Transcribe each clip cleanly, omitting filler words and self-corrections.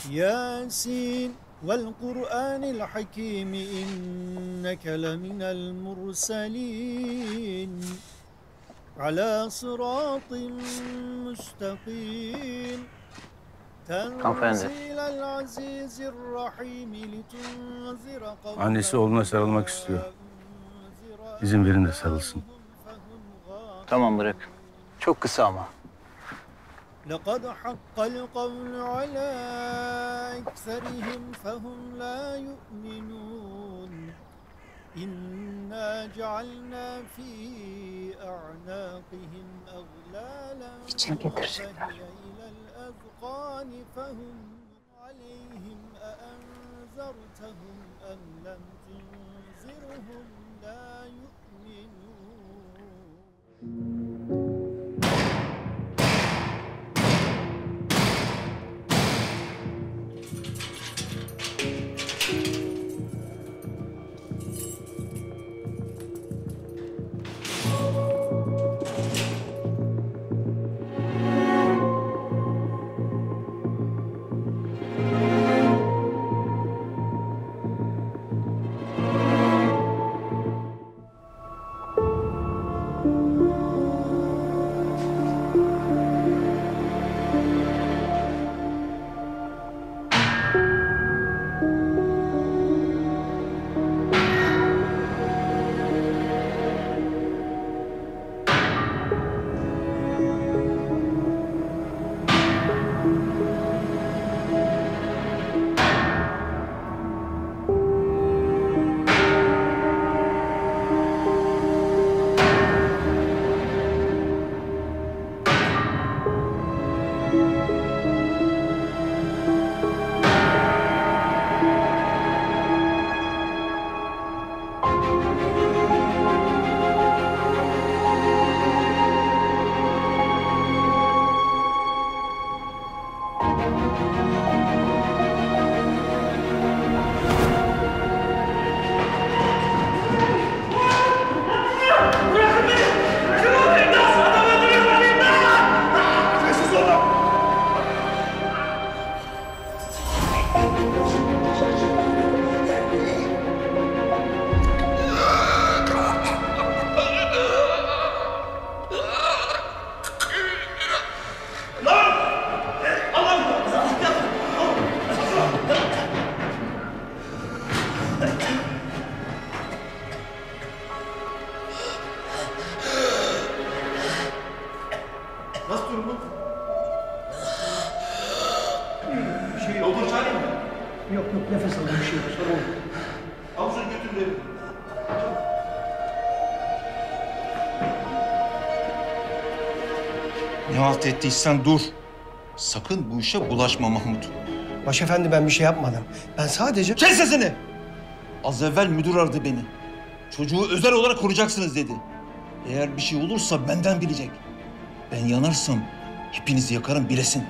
ياسين والقرآن الحكيم إنك لمن المرسلين على صراط مستقيم تنزيل العزيز الرحيم لتنذر قوما. Annesi oğluna sarılmak istiyor. İzin verin de sarılsın. Tamam bırak. Çok kısa ama. لقد حق القول على أكثرهم فهم لا يؤمنون إنا جعلنا في أعناقهم أغلالا فهي إلى الأذقان فهم عليهم أأنذرتهم أم لم تنذرهم لا يؤمنون. Ne halt ettiysen dur. Sakın bu işe bulaşma Mahmut. Başefendi ben bir şey yapmadım. Ben sadece... Kes sesini! Az evvel müdür aradı beni. Çocuğu özel olarak koruyacaksınız dedi. Eğer bir şey olursa benden bilecek. Ben yanarsam hepinizi yakarım bilesin.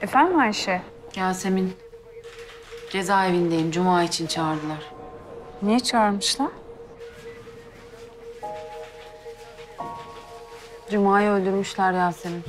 Efendim Ayşe? Yasemin, cezaevindeyim. Cuma için çağırdılar. Niye çağırmışlar? Cuma'yı öldürmüşler Yasemin.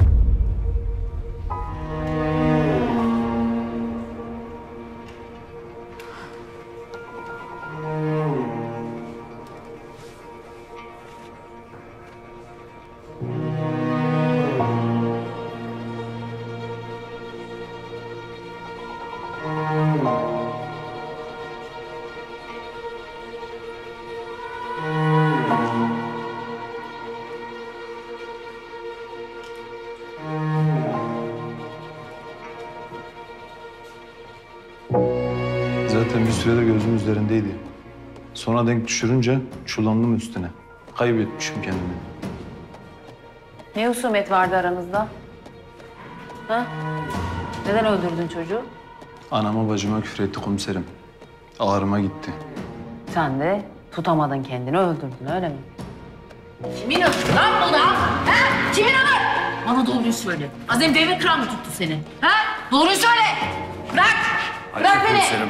Zaten bir süredir gözüm üzerindeydi. Sonra denk düşürünce çullandım üstüne. Kaybetmişim kendimi. Ne husumet vardı aranızda? Ha? Neden öldürdün çocuğu? Anama bacıma küfür etti komiserim. Ağrıma gitti. Sen de tutamadın kendini, öldürdün öyle mi? Kimin öldü lan bu da? Ha? Kimin öldü? Bana doğruyu söyle. Azem devir kıran mı tuttu seni? Ha? Doğruyu söyle. Bırak. Bırak beni. Komiserim.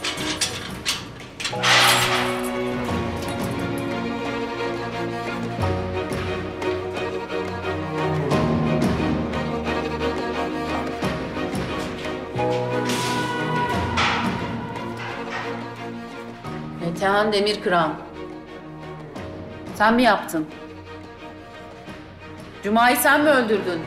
Metehan Demirkıran. Sen mi yaptın? Cuma'yı sen mi öldürdün?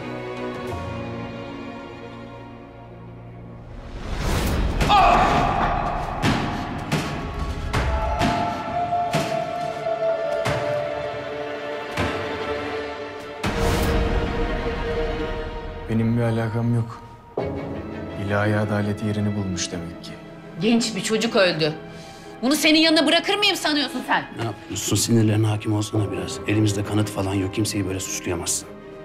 Benim bir alakam yok. İlahi adalet yerini bulmuş demek ki. Genç bir çocuk öldü. Bunu senin yanına bırakır mıyım sanıyorsun sen? Ne yapıyorsun? Sinirlerine hakim olsana biraz. Elimizde kanıt falan yok. Kimseyi böyle suçlayamazsın.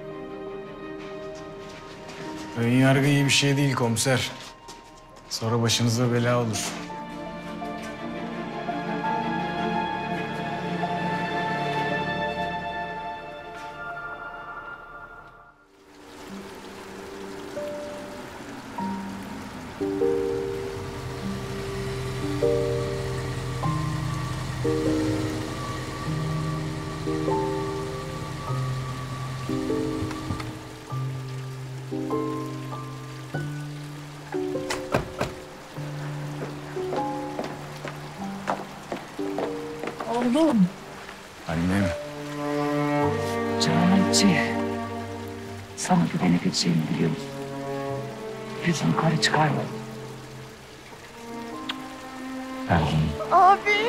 Ön yargı iyi bir şey değil komiser. Sonra başınıza bela olur. Oğlum. Annem. Canımcı. Sana güvenebileceğimi biliyorum. Yüzün karı çıkarma. Abi.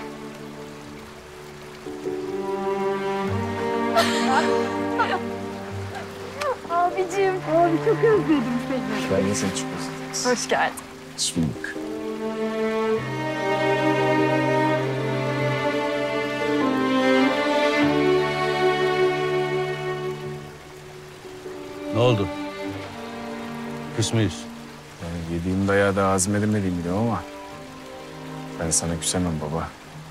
Abicim. Abi çok özledim seni. Ben de seni çok özledim. Hoş geldin. Bismillah. Ne oldu? Küs müyüz? Yani yediğim dayağı da hazmedemediğimi biliyorum ama... ...ben sana küsemem baba.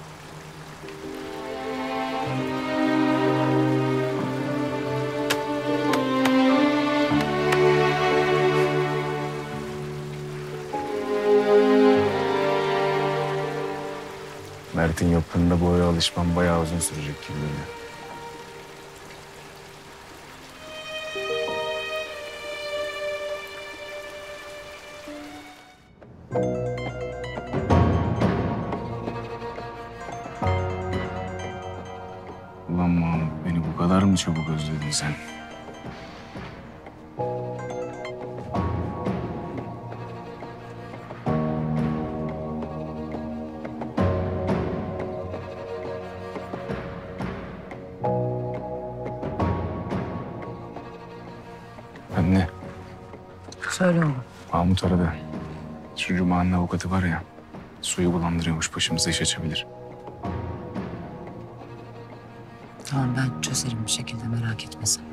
Mert'in yokluğunda bu eve alışmam bayağı uzun sürecek gibi geliyor. Ulan Mahmut, beni bu kadar mı çabuk özledin sen? Anne, Söyle oğlum. Mahmut aradı. Şu Cuma'nın avukatı var ya, suyu bulandırıyormuş, başımıza iş açabilir. Tamam, ben çözerim bir şekilde, merak etme sen.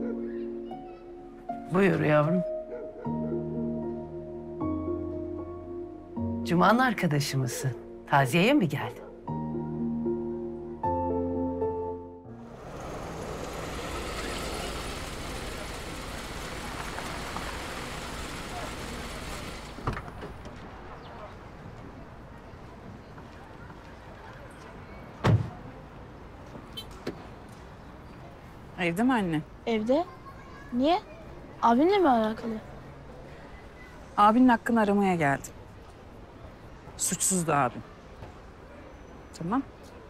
Buyur yavrum. Cuma'nın arkadaşı mısın? Taziyeye mi geldin? Evde mi anne? Evde. Niye? Abinle mi alakalı? Abinin hakkını aramaya geldim. Suçsuzdu abim. Tamam.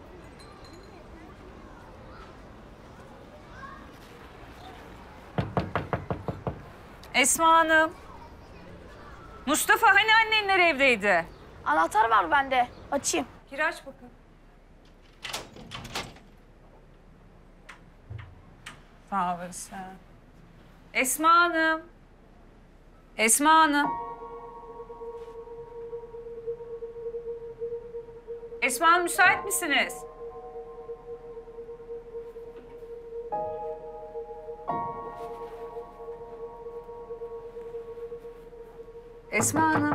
Esma Hanım. Mustafa hani annenler evdeydi? Anahtar var bende. Açayım. Gir aç bakın. Sağ olasın. Esma Hanım. Esma Hanım. Esma Hanım müsait misiniz? Esma Hanım.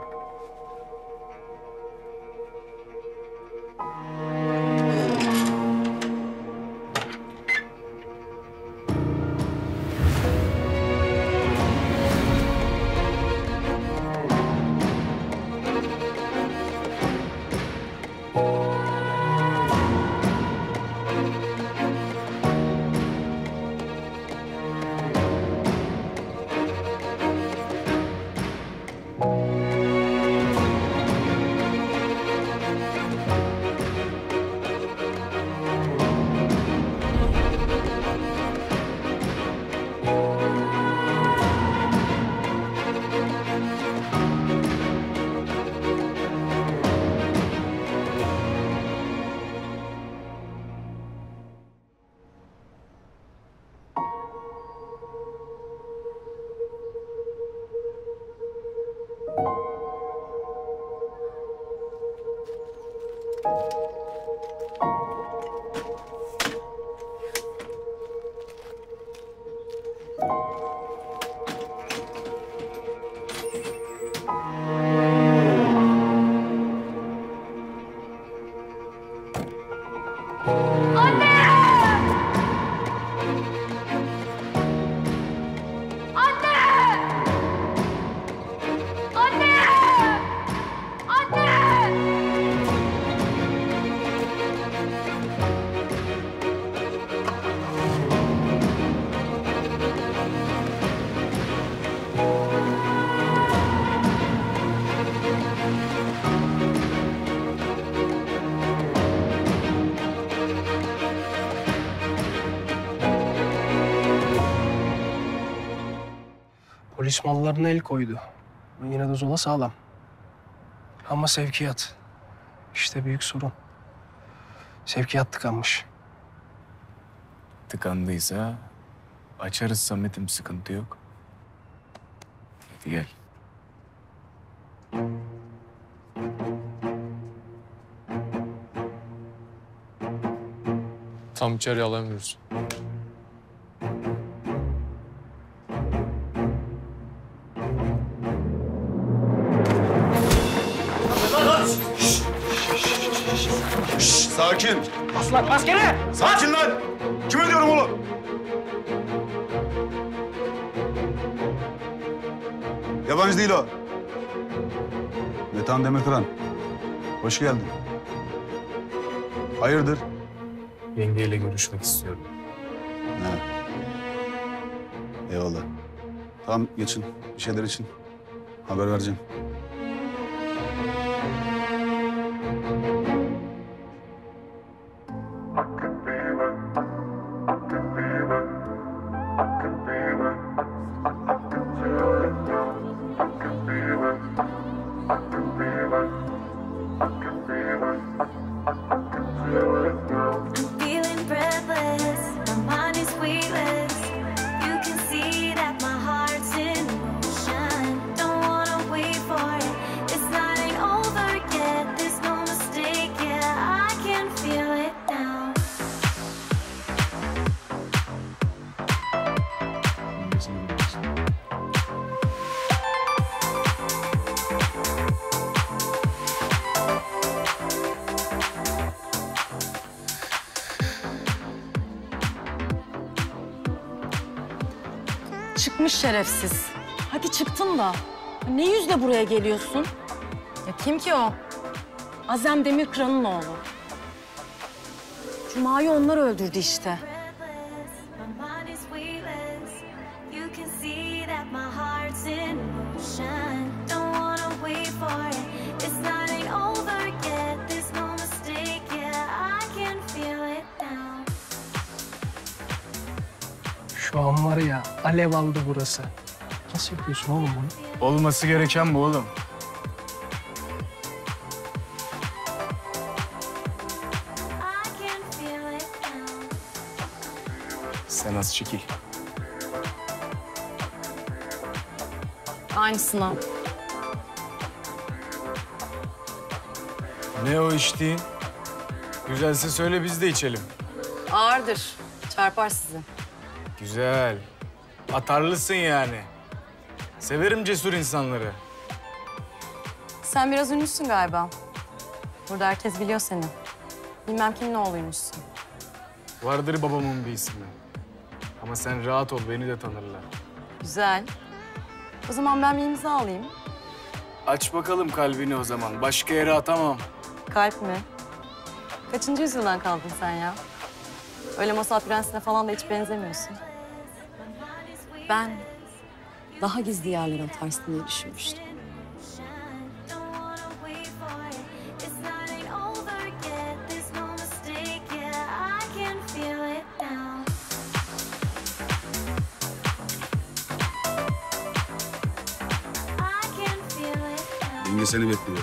Polis mallarına el koydu. Yine de Zola sağlam. Ama sevkiyat. İşte büyük sorun. Sevkiyat tıkanmış. Tıkandıysa açarız Samet'im, sıkıntı yok. Hadi gel. Tam içeri alamıyoruz. Sakin. Aslan maskeni! Sakin lan. Kime diyorum oğlum? Yabancı değil o. Metehan Demirkıran. Hoş geldin. Hayırdır? Yengeyle görüşmek istiyorum. Ha. Eyvallah. Tamam geçin. Bir şeyler için. Haber vereceğim. Feeling breathless, my mind is weightless. You can see that my heart's in motion. Don't wanna wait for Çıkmış şerefsiz. Hadi çıktın da. Ne yüzle buraya geliyorsun? Ya kim ki o? Azem Demirkıran'ın oğlu. Cuma'yı onlar öldürdü işte. My mind is weightless. You can see that my heart's in motion. Don't wanna wait for it. This night ain't over yet. There's no mistake, yeah. I can feel it now. Şu an var ya, alev aldı burası. Nasıl yapıyorsun oğlum bunu? Olması gereken bu oğlum. I can feel it now. Sen az çekil. Aynısına. Ne o içtiğin? Güzelse söyle biz de içelim. Ağırdır. Çarpar sizi. Güzel. Atarlısın yani. Severim cesur insanları. Sen biraz ünlüsün galiba. Burada herkes biliyor seni. Bilmem kimin oğluymuşsun. Vardır babamın bir ismi. Ama sen rahat ol, beni de tanırlar. Güzel. O zaman ben bir imza alayım. Aç bakalım kalbini o zaman. Başka yere atamam. Kalp mi? Kaçıncı yüzyıldan kaldın sen ya? Öyle masal prensine falan da hiç benzemiyorsun. Ben daha gizli yerlere atarsın diye düşünmüştüm. Don't wanna wait for it. This night ain't over yet. There's no mistake, yeah. I can feel it now. I can feel it now. Yenge seni bekliyor.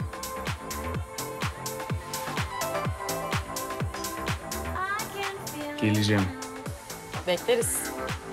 I can feel it. Geleceğim. Bekleriz.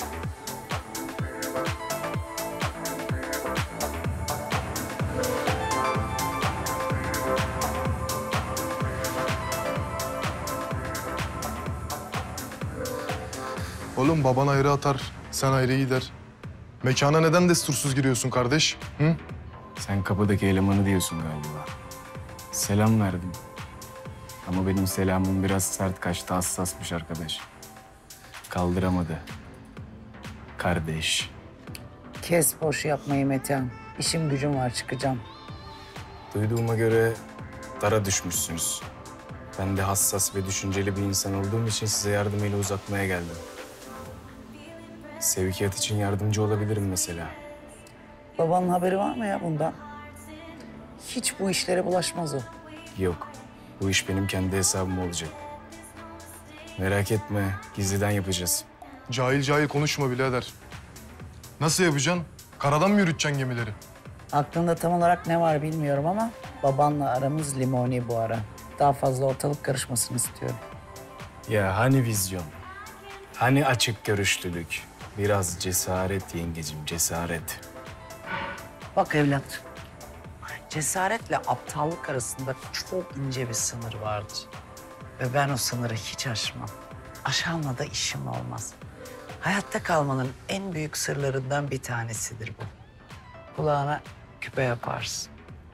Oğlum baban ayrı atar, sen ayrı gider. Mekana neden destursuz giriyorsun kardeş? Hı? Sen kapıdaki elemanı diyorsun galiba. Selam verdim. Ama benim selamım biraz sert kaçtı, hassasmış arkadaş. Kaldıramadı. Kardeş. Kes boş yapmayı Metehan. İşim gücüm var, çıkacağım. Duyduğuma göre dara düşmüşsünüz. Ben de hassas ve düşünceli bir insan olduğum için size yardım eli uzatmaya geldim. Sevkiyat için yardımcı olabilirim mesela. Babanın haberi var mı ya bundan? Hiç bu işlere bulaşmaz o. Yok, bu iş benim kendi hesabım olacak. Merak etme, gizliden yapacağız. Cahil cahil konuşma birader. Nasıl yapacaksın? Karadan mı yürüteceksin gemileri? Aklında tam olarak ne var bilmiyorum ama babanla aramız limoni bu ara. Daha fazla ortalık karışmasını istiyorum. Ya hani vizyon? Hani açık görüşlülük? Biraz cesaret yengecim, cesaret. Bak evlat, cesaretle aptallık arasında çok ince bir sınır vardır. Ve ben o sınırı hiç aşmam. Aşanla da işim olmaz. Hayatta kalmanın en büyük sırlarından bir tanesidir bu. Kulağına küpe yaparsın.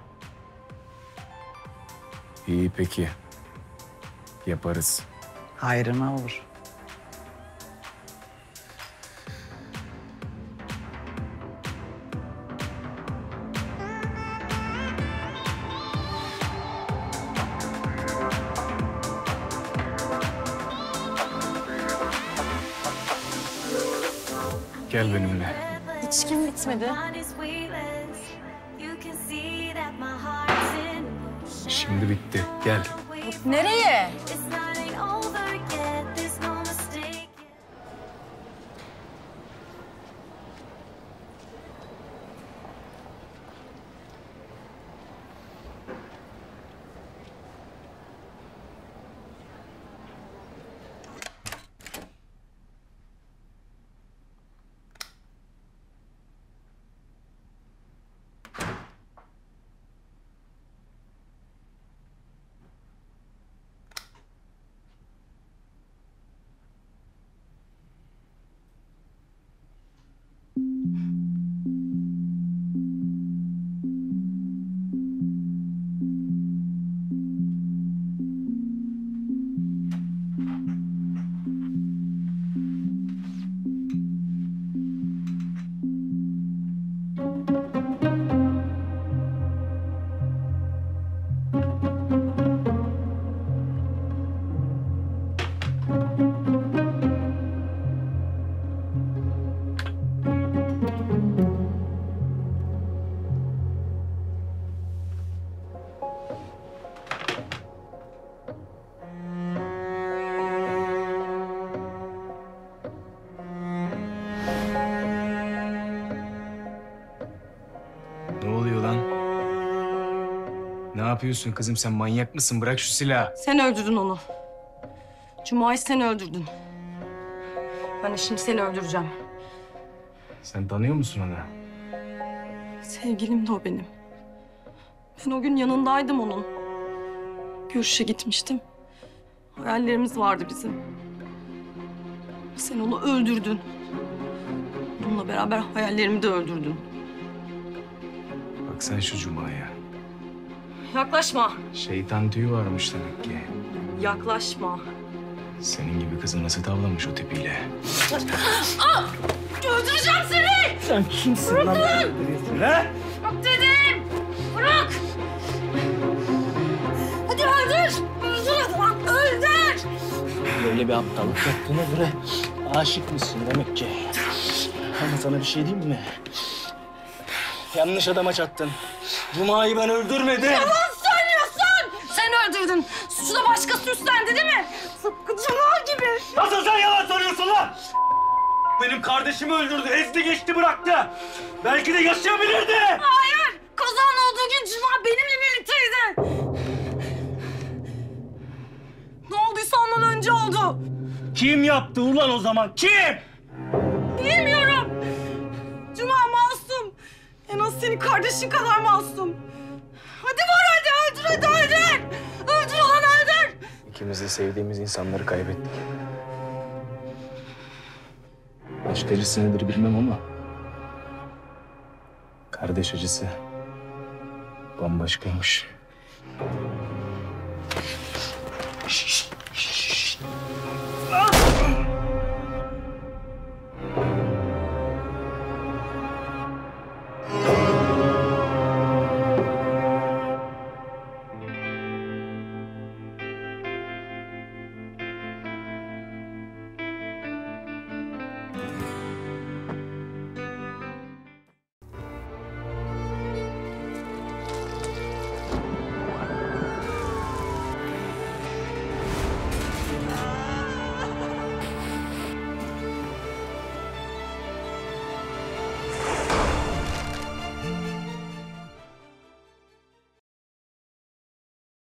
İyi peki. Yaparız. Hayrına olur. Gel benimle. İçkim bitmedi. Mind is weightless. You can see that my heart's in motion. Şimdi bitti. Gel. Nereye? This night ain't over yet. There's no mistake. yapıyorsun kızım? Sen manyak mısın? Bırak şu silahı. Sen öldürdün onu. Cuma'yı sen öldürdün. Ben de şimdi seni öldüreceğim. Sen tanıyor musun onu? Sevgilim de o benim. Ben o gün yanındaydım onun. Görüşe gitmiştim. Hayallerimiz vardı bizim. Sen onu öldürdün. Onunla beraber hayallerimi de öldürdün. Bak sen şu Cuma'ya. Yaklaşma. Şeytan tüyü varmış demek ki. Yaklaşma. Senin gibi kızı nasıl tavlamış o tipiyle? Ah! Öldüreceğim seni! Sen kimsin Bırakın! lan? Öldürüyorsun ha? Bak dedim! Bırak! Hadi öldür! Öldür hadi lan! Öldür! Böyle bir aptallık yaptığına göre aşık mısın demek ki. Ama sana bir şey diyeyim mi? Yanlış adama çattın. Cuma'yı ben öldürmedim. Yalan söylüyorsun! Sen öldürdün. Suçu da başkası üstlendi değil mi? Tıpkı Cuma gibi. Nasıl sen yalan söylüyorsun lan? Benim kardeşimi öldürdü, ezdi geçti bıraktı. Belki de yaşayabilirdi. Hayır! Kazan olduğu gün Cuma benimle birlikteydi. Ne olduysa ondan önce oldu. Kim yaptı ulan o zaman? Kim? Bilmiyorum. Cuma masum. En az senin kardeşin kadar masum. Hadi var hadi öldür hadi öldür. Öldür ulan öldür. İkimiz de sevdiğimiz insanları kaybettik. Aşk acısı nedir bilmem ama... kardeş acısı bambaşkaymış. Şişt.